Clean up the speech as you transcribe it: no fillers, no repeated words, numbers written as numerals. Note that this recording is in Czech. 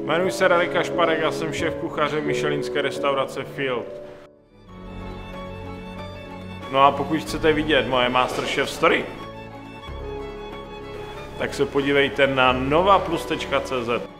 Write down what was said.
Jmenuji se Radek Kašparek a jsem šéf kuchaře michelinské restaurace Field. No a pokud chcete vidět moje MasterChef story, tak se podívejte na novaplus.cz.